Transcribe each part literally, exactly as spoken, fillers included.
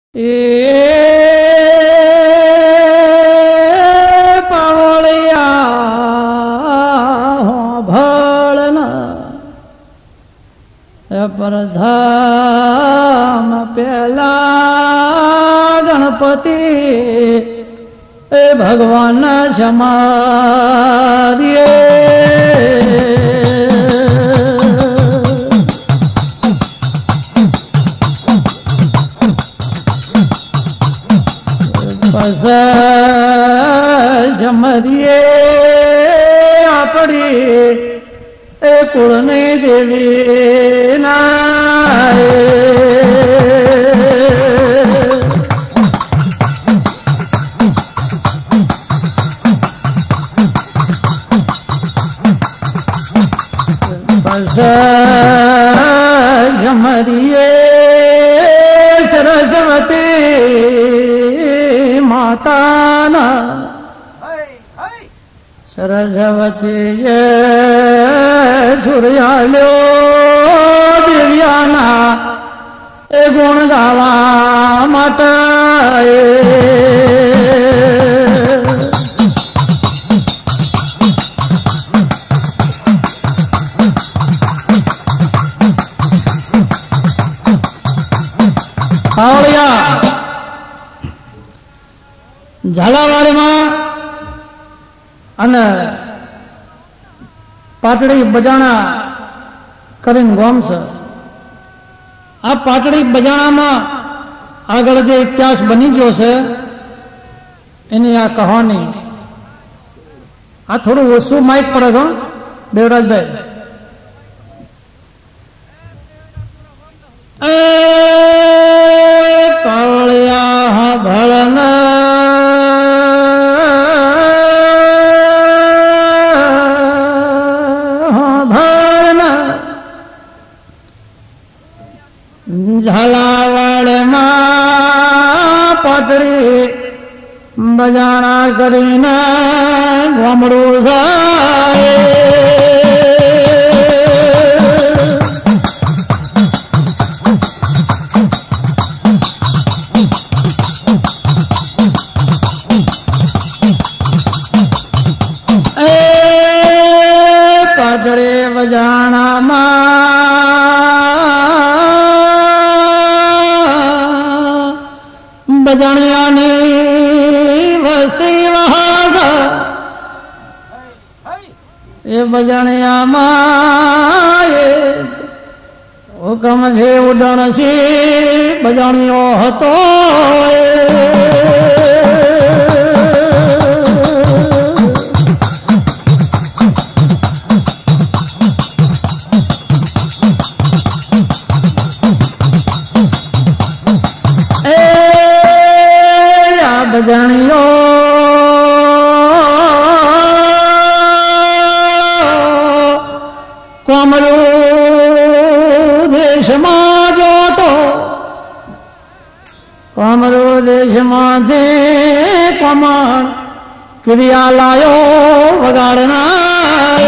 એ પાવળિયા ભળના પરધામ પેલા ગણપતિ એ ભગવાન સમાધિએ જમરીએ આપડી એ કુળની દેવી ના જમરીએ સરસ્વતી માતાના સરસ્વતી સૂર્યાલ્યો દિવ્યાના એ ગુણ ગાવા માટે ઝાલાવાડીમાં અને પાટડી બજાણા કરીને ગોમ છે. આ પાટડી બજાણામાં આગળ જે ઇતિહાસ બની ગયો છે એની આ કહાની. આ થોડું ઓછું માઇક પડે છે દેવરાજભાઈ. એ પાવળિયા ભળના ઝાલાવાડમાં પાટડી બજાણા કરીને ગામડું જાય. એ પાટડી બજાણામાં બજાણિયાની વસ્તી વહાજ એ બજાણિયામાં એ હુકમ છે ઉડણસી બજાણિયો હતો. બજાણીઓ કોમરૂ દેશમાં જોતો કોમરૂ દેશમાંથી કોમણ ક્રિયા લાયો વગાડના.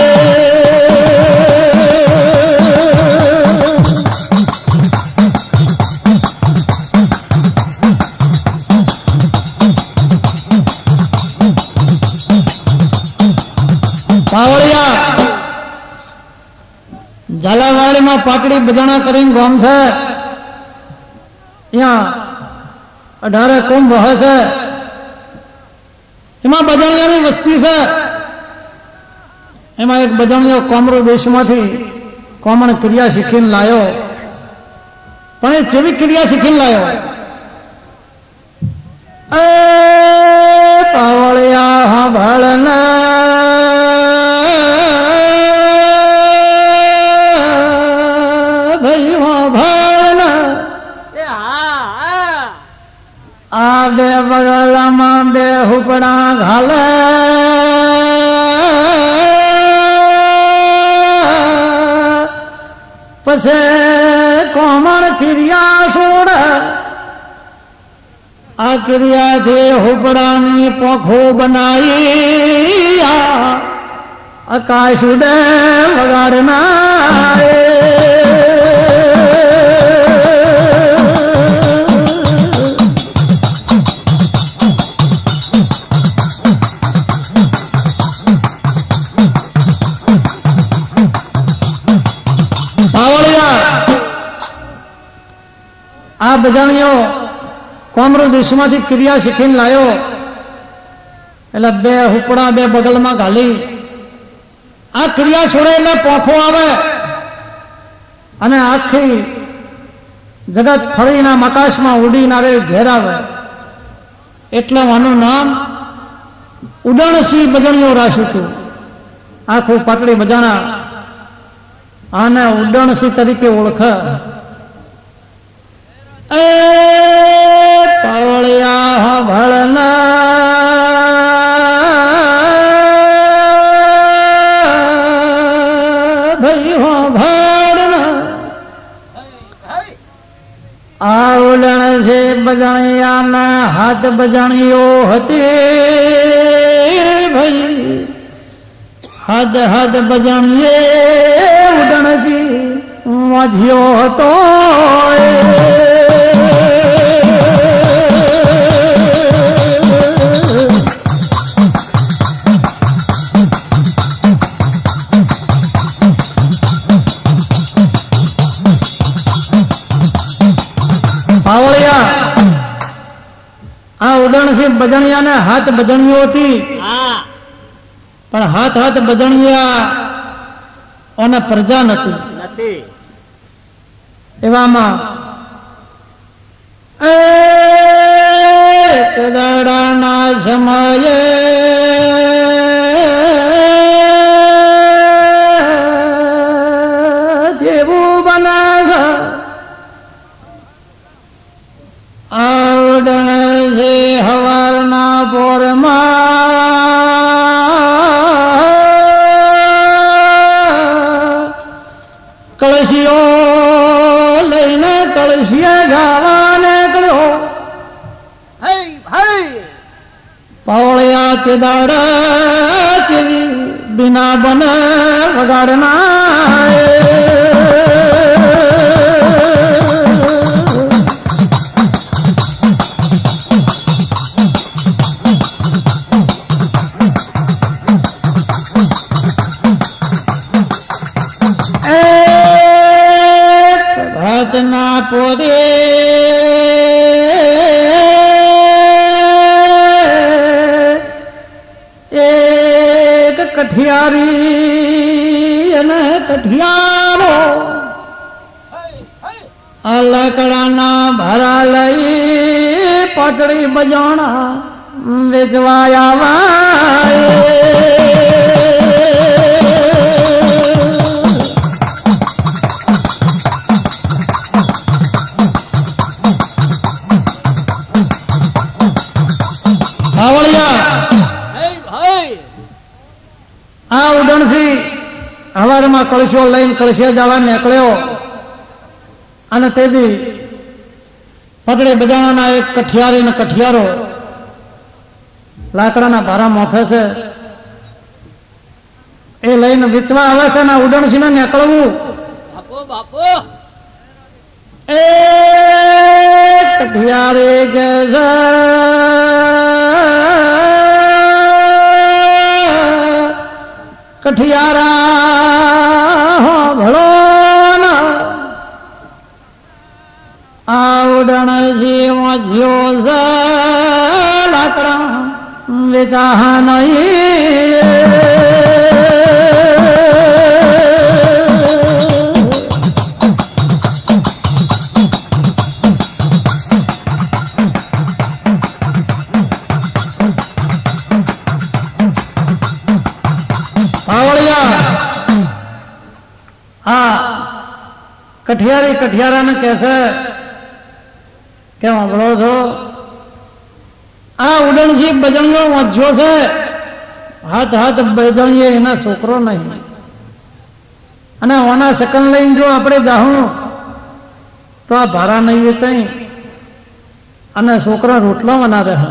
ઝાલાવાડીમાં પાટડી બજાણા કરીને ગામ છે. અહીંયા અઢારે કુંભ વહે છે. એમાં બજાણિયાની વસ્તી છે. એમાં એક બજાણિયો કોમરો દેશમાંથી કોમણ ક્રિયા શીખીને લાયો. પણ એ જેવી ક્રિયા શીખીને લાયો એ પાવળિયા ભાળના આ બે બગલામાં બે હુપડા ઘાલે પછી કોમણ ક્રિયા છોડ આ ક્રિયાથી હુપડાની પોખો બનાવી આકાશ ઉડે વગાડના. बजाणियो कोमरू देश में क्रिया शीखीने लायो એટલે બે હુપડા બે બગલમાં ઘાલી આ ક્રિયા છોડે એટલે પોખો આવે અને આખી જગત ફરીને આકાશમાં ઉડીને આવે ઘેર આવે એટલે આનું નામ ઉડણસી બજણીઓ રાખ્યું હતું. આખું પાટડી બજાણા આને ઉડણસી તરીકે ઓળખે. એ પાવળિયા ભળના આવડણ છે બજાણિયાના હાથ બજાણીઓ હતી ભાઈ હાથ હાથ બજાણીએ ઉડણસી વાંચ્યો હતો. આ ઉડણસી બજણિયા ને હાથ બજણીઓ હતી પણ હાથ હાથ બજણિયા ઓને પ્રજા નથી. એવામાં એક દાડાના સમયે જેવું બને આવડણ છે હવારના પોરમાં કળશીઓ લઈને કળશીએ ગાવા નીકળ્યો. પાવળિયા તે દાડા ચેવી બિના બને વગાડના ના પોદે એક કઠિયારી અને કઠિયારો આ લાકડાના ભારા લઈ પાટડી બજાણા વેચવા આવ્યા. આ ઉડણસી હવારમાં કળશો લઈને કળશે જવા નીકળ્યો અને તેથી પકડે બજાવાના એક કઠિયારી ને કઠિયારો લાકડાના ભારા મોથે છે એ લઈને વેચવા આવે છે ને ઉડણસી ને નીકળવું એ કઠિયારી કે કઠિયારા ભળો આવડણ જીવો જ્યો લાકડા વેચા નહીં. કઠિયારી કઠિયારાને કહેશે કે સાંભળો છો આ ઉડણસી બજણીઓ વાંચ્યો છે હાથ હાથ બજણીએ એના છોકરો નહીં અને ઓના શકન લઈને જો આપણે જાહું તો આ ભારા નહીં વેચાય અને છોકરા રોટલા વના રહે.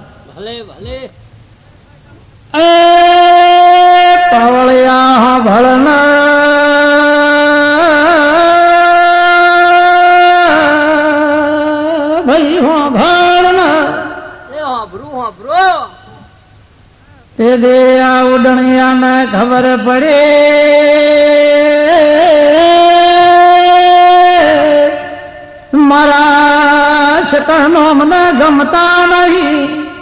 એ પાવળિયા ભળના ભાઈ હો ભળના તે દે આ ઉડણિયાને ખબર પડે મારા શકનો મને ગમતા નહીં.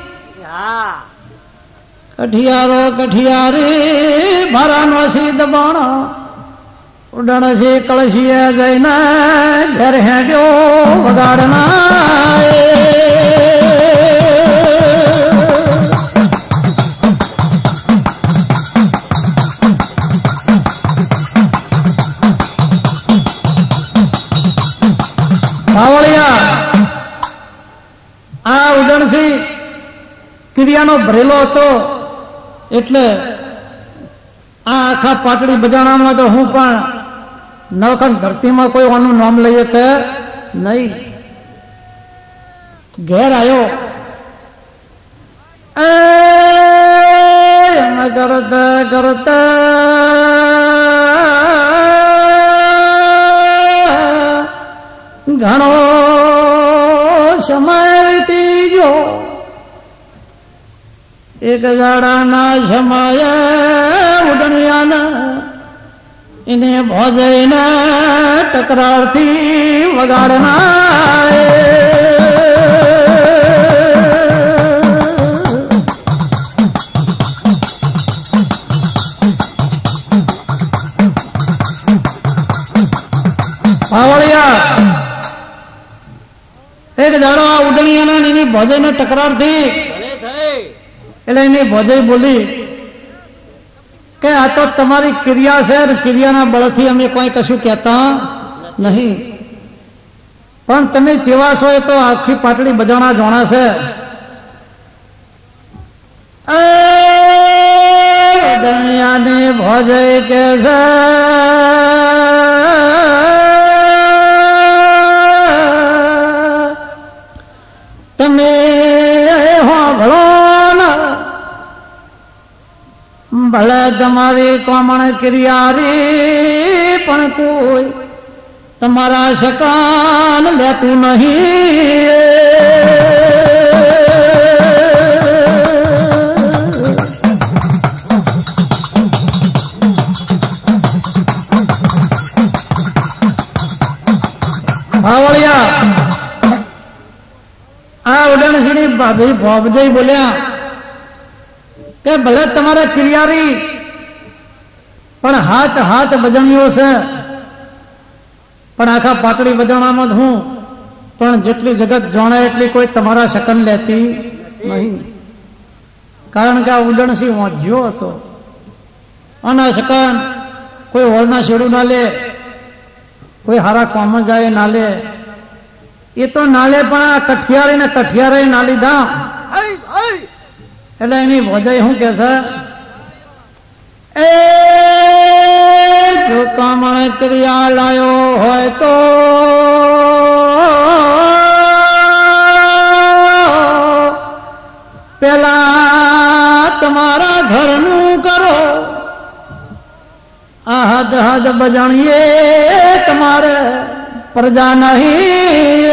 કઠિયારો કઠિયારી ભરાનો સી દબાણ ઉડણ છે કળશીએ જઈને ઘેર હેડ્યો વગાડના. બાવળિયા આ ઉડણસી ક્રિયાનો ભરેલો હતો એટલે આ આખા પાટડી બજાણામાં તો હું પણ નવખંડ ધરતીમાં કોઈ આનું નામ લઈએ કે નહીં. ઘેર આવ્યો એ કરતા કરતા ઘણો સમય વીતી ગયો. એક દાડાના સમયે ઉડણિયાના એને ભોજઈને તકરારથી વગાડના. પાવળિયા એક દાડો આ ઉડણિયાના એની ભોજઈને તકરારથી એટલે એની ભોજાઈ બોલી કે આ તો તમારી ક્રિયા છે, ક્રિયાના બળથી અમે કોઈ કશું કહેતા નહીં, પણ તમે ચેવા છો એ તો આખી પાટડી બજાણા જોણા છે. દુનિયાને ભોજાઈ કે છે તમે હોભળો ભલે તમારી કોમણ ક્રિયારી પણ કોઈ તમારા શકાન લેતું નહીં. બાવળિયા આ ઉડણસિંહની ભાભી ભોબજઈ બોલ્યા કે ભલે તમારા ક્રિયારી પણ હાથ હાથ બજણીઓ છે, પણ આખા પાટડી બજાણામાં હું પણ જેટલી જગત જાણે એટલી કોઈ તમારા શકન લેતી નહીં. કારણ કે આ ઉડણસિંહ વાંચ્યો હતો અને શકન કોઈ હોળના શેડું ના લે, કોઈ હારા કોમ જાય ના લે, એ તો ના લે, પણ આ કઠિયારી ને કઠિયારી ના લીધા. એટલે એની ભોજાઈ શું કે છે એ જો કામણ ક્રિયા લાયો હોય તો પેલા તમારા ઘરનું કરો, આ હદ હદ બજાણીએ તમારે પ્રજા નહીં.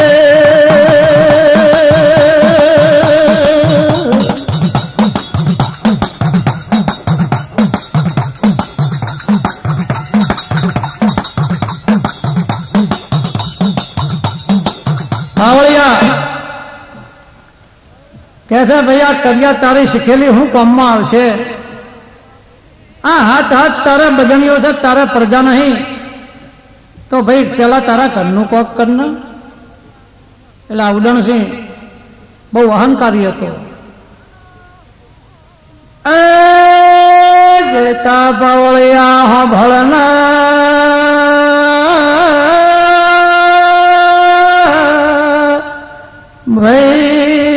कैसे भैया करिया तारी शिखेली हूं कामમાં આવશે, આ હાથ હાથ તારા બજણીઓ છે, તારા પ્રજા નહીં, તો ભાઈ પેલા તારા ઘરનું કોક કરના. એટલે આ ઉડણસિંહ બહુ અહંકારી હતો. એ જેતા બાવળિયા હોભળના ભાઈ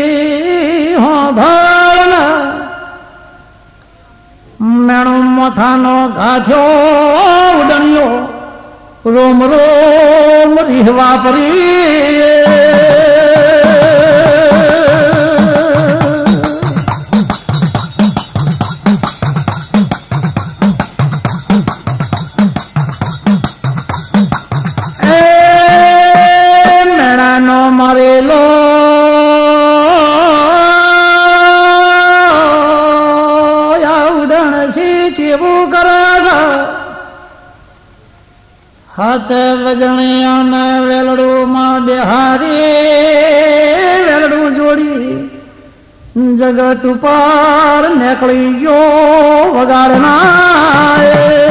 મેણું મોથાનો ગાથ્યો ઉડણિયો રોમ રોમ રીહવા પરી. એ મેણાનો મારેલો જેવું કરે છે, હાથ વજણિયાને વેલડું માં બેહારી જગત ઉપર નીકળી ગયો વગાડના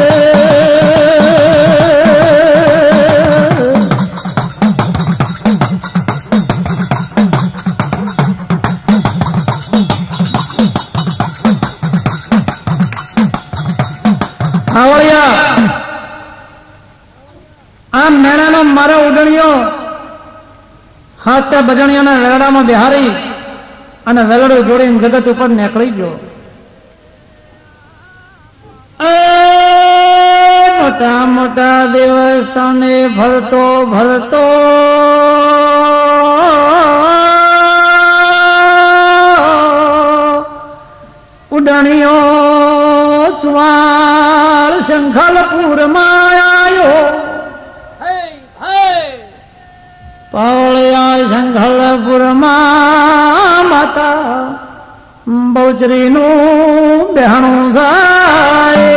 આવળિયા આ મેણાનો મારો ઉડણિયો હાથ બજણિયાના વેલડામાં બિહારી અને વેલડું જોડીને જગત ઉપર નીકળી ગયો. મોટા મોટા દેવસ્થાને ભરતો ભરતો ઉડણિયો ચુવાળ શંખલપુર માં આવ્યો. પાવળિયા શંખલપુર માં માતા બહુચરી નું બહેણું જાય.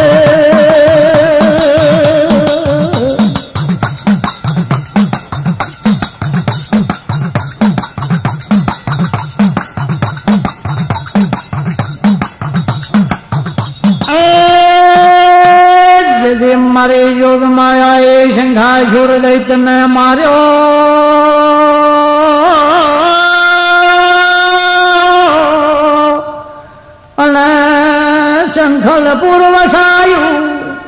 મારે યોગ માયા એ શંખા છોડ દૈત્યને માર્યો અને શંખલપુર વસાયું.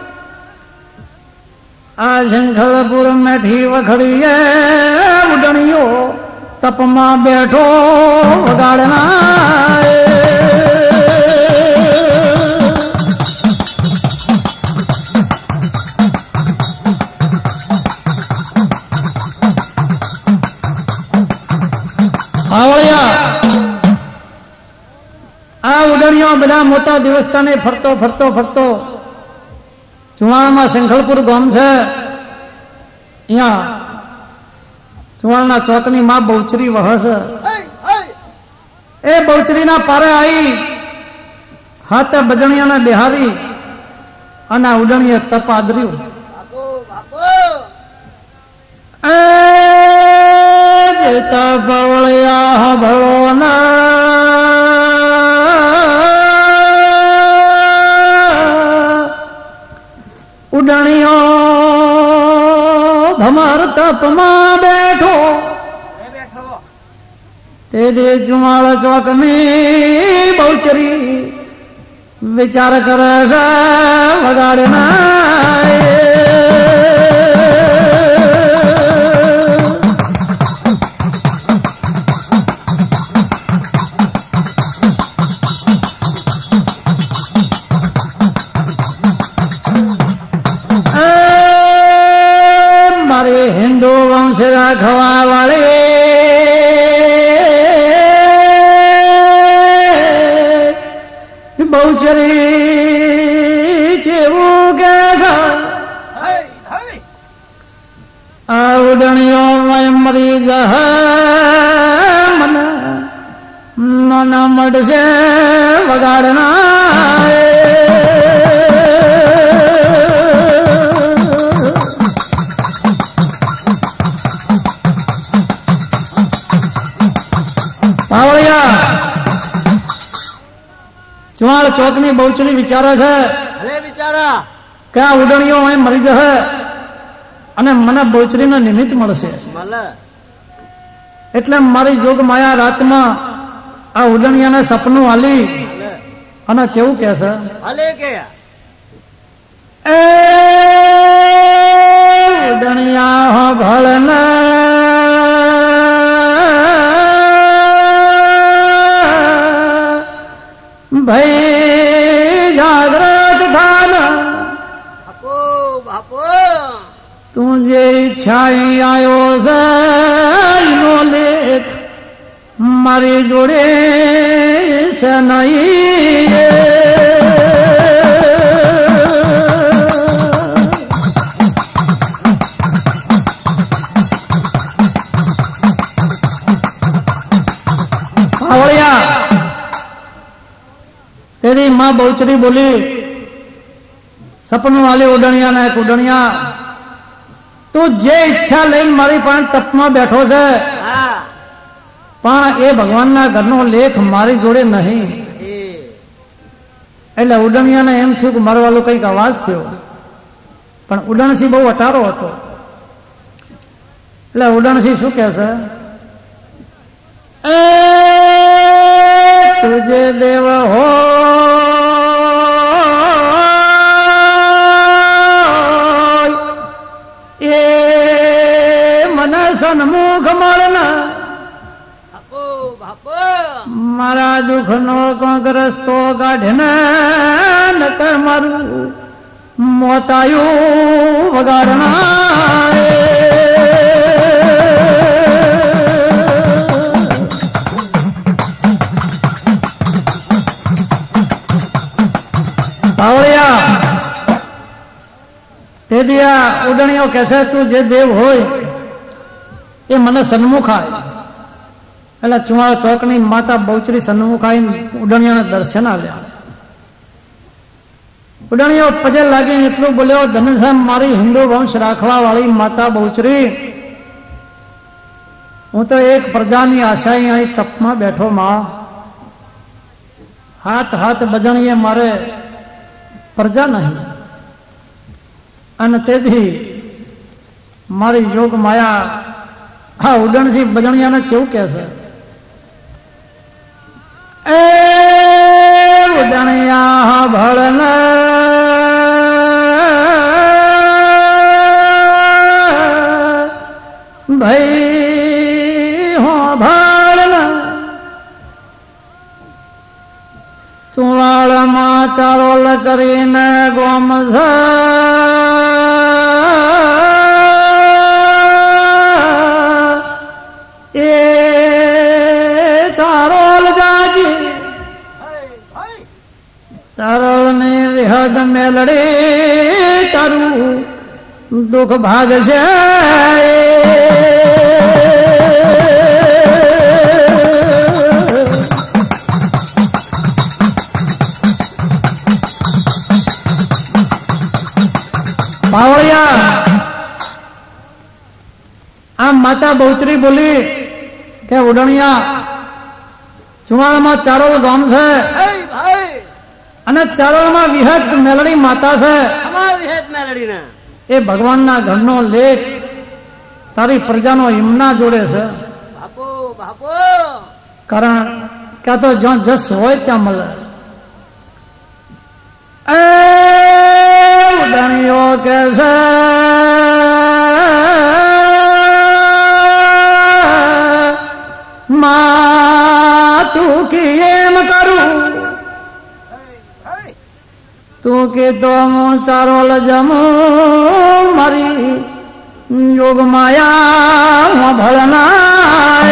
આ શંખલપુર મેઠી વખડીએ ઉડણીઓ તપમાં બેઠો વગાડના. આ ઉડણીઓ બધા મોટા દેવસ્થાને ફરતો ફરતો ફરતો ચુવાણમાં શંખલપુર ગામ છે. અહીંયા ચુવાણના ચોકની માં બહુચરી વહે છે. એ બહુચરીના પારે આવી હાથે બજણિયાને બિહારી અને ઉડણીએ તપ આદર્યું. બવળિયા ભળો ના ઉડણીઓ ભમર તપમાં બેઠો. તે દે ચુમાળ ચોકની બહુચરી વિચાર કરે છે વગાડે ના. હિન્દુ વંશ રાખવા વાળે બહુચરી જેવું કે છે. આ ઉડણીઓ મરી જહ મને નાના મળશે વગાડના. ચુવાળ ચોકની બહુચરી વિચારે છે કે આ ઉડણીઓ અહીં મરી જશે અને મને બહુચરીનો નિમિત્ત મળશે. એટલે મારી જોગ માયા રાતમાં આ ઉડણિયાને સપનું આલી અને કેવું કે છે એ ઉડણિયા ભળને ભાઈ જાગ્રત થાના તું જે ઈચ્છા આવ્યો છે એનો લેખ મારી જોડે છે નહીં. तेरी मां बहुचरी बोली सपनों वाले उडणिया ने उडणिया तू जे इच्छा लઈને મારી પાસે તપમાં બેઠો છે પણ એ ભગવાનના ઘરનો લેખ મારી જોડે નહીં. એટલે ઉડણિયાને એમ થયું કે મારવાલો કંઈક અવાજ થયો, પણ ઉડણસિંહ બહુ અટારો હતો. એટલે ઉડણસિંહ શું કહે છે, એ તુજે દેવ હો એ મને સન્મુખ મળના, મારા દુઃખ નો કોક રસ્તો કાઢે ને નકર મારું મોતાયું વગાડના. પાવળિયા તે દિયા ઉડણીઓ કહેશે તું જે દેવ હોય એ મને સન્મુખ આય. એટલે ચુવાળ ચોકની માતા બહુચરી સન્મુખ આવીને ઉડણિયાના દર્શન આવ્યા. ઉડણીઓ પગે લાગીને એટલું બોલ્યો, ધનશ્યામ મારી હિન્દુ વંશ રાખવા વાળી માતા બહુચરી, હું તો એક પ્રજાની આશાએ અહીં તપમાં બેઠો માં. હાથ હાથ બજણીએ મારે પ્રજા નહીં, અને તેથી મારી યોગ માયા. હા, ઉડણસિંહ બજણિયાને કેવું કે છે, એ ઉડણિયા ભળન ભાઈ હો ભળન, ચુવાળમાં ચારોલ કરીને ગોમ એ ચારોલ જાજી ચારોલ ને વિહદ મેલડે તારું દુઃખ ભાગ છે. પાવળિયા આમ માતા બહુચરી બોલી કે ઉડણિયા ચુવાળમાં ચારોલ ગામ છે અને ચારોલમાં વિહત મેલડી માતા છે. એ ભગવાનના ઘરનો લેખ તારી પ્રજાનો હિમના જોડે છે. કારણ ક્યાં તો જ્યાં જસ હોય ત્યાં મળે. એ ઉડણીઓ કે છે માં તું કી એમ કરું, તું કે તો હું ચારોલ જમું મારી યોગ માયા હું ભળના.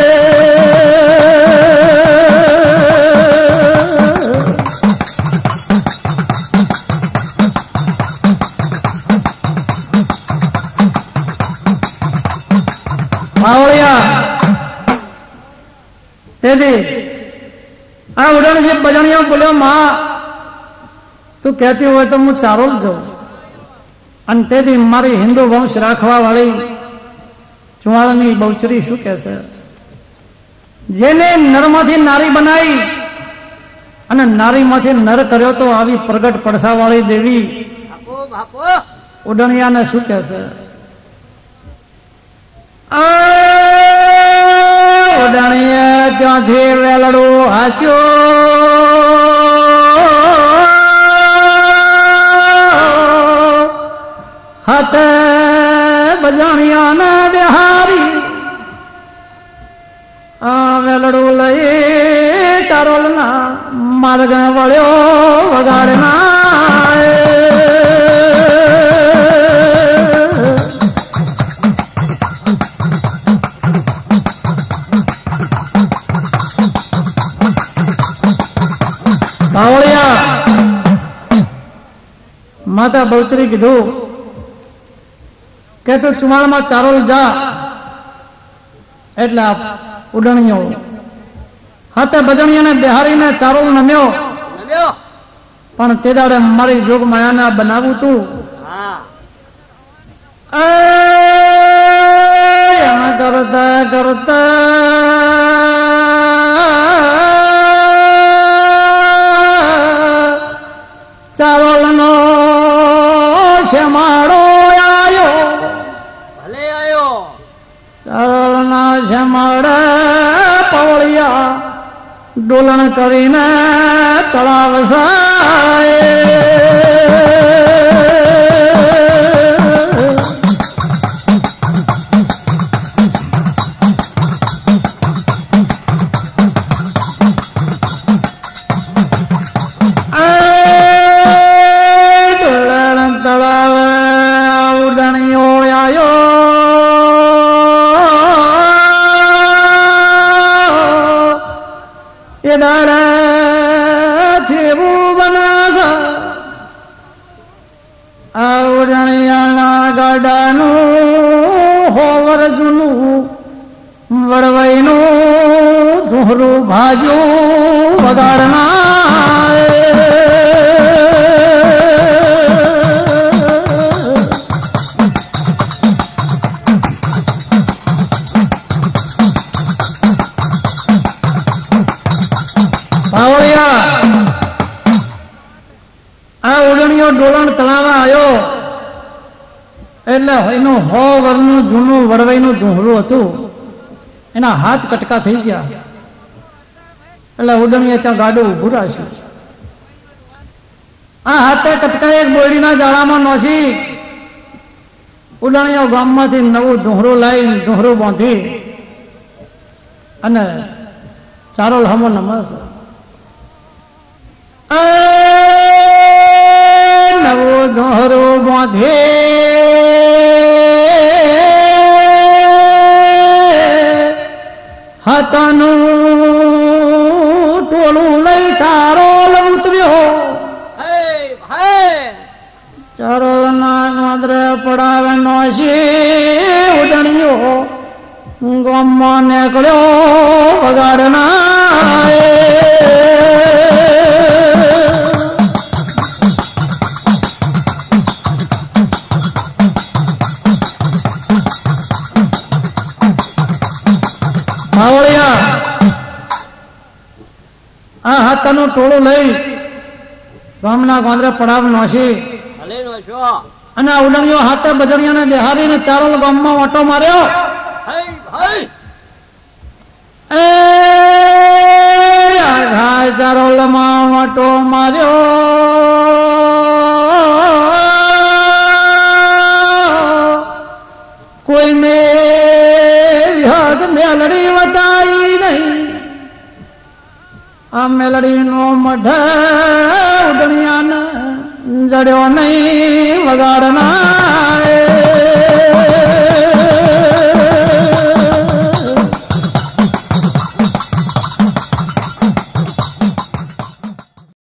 તેથી આ ઉડણસિંહ બજણીઓ બોલ્યો, માં તું કહેતી હોય તો હું ચારોલ જાઉં. અને તેથી મારી હિન્દુ વંશ રાખવા વાળી ચુવાળની બહુચરી શું કહે છે, જેને નરમાંથી નારી બનાવી અને નારીમાંથી નર કર્યો તો આવી પ્રગટ પડસા વાળી દેવી ઉડણિયાને શું કહે છે, ઉડણીએ ત્યાંથી વેલડું હાચ્યો હાથે બજાણિયાને બિહારી આ વેલડું લઈ ચારોલના માર્ગ વળ્યો વગાડના. માતા બહુચરી કીધું કે તું ચુમાળમાં ચારોલ જા. એટલે ઉડણીઓ હાથે બજણીયાને બિહારીને ચારોલ નમ્યો, પણ તે દાડે મારી જોગ માયાને બનાવું તું. કરતા કરતા डोलन करीने तलाव साए होवर जुनू वड़वैनो धुहरू भाजो वगाड़ना पावड़िया आ उड़नियो डोलन तलावा आयो એટલે એનું હો વરનું જૂનું વડવાઈનું ધૂંહરું હતું એના હાથ કટકા થઈ ગયા એટલે ઉડણીએ ત્યાં ગાડું ઊભું રાખ્યું આ હાથે કટકા એક બોયડીના જાળામાં નોસી ઉડણીઓ ગામમાંથી નવું ધૂંહરું લાવી ધૂંહરું બાંધી અને ચારો હમો નમસ નવું ધૂંહરું બાંધી હાથાનું ટોળું લઈ ચારો ઉતર્યો ચારો ના માદરે પડાવે નોશી ઉડણીયો ગામમાં નીકળ્યો વગાડના આ હાથાનું ટોળું લઈ ગામના ગોંદરે પડાવ નોશી અને આ ઉડણીઓ હાથે બજરિયાને બેહારીને ચારોલ ગામમાં ઓટો માર્યો ચારોલમાં ઓટો માર્યો કોઈને વિહદ મેલડી વટાઈ નહીં આ મેલડી નો મઢ ઉડણિયાને જડ્યો નહીં વગાડના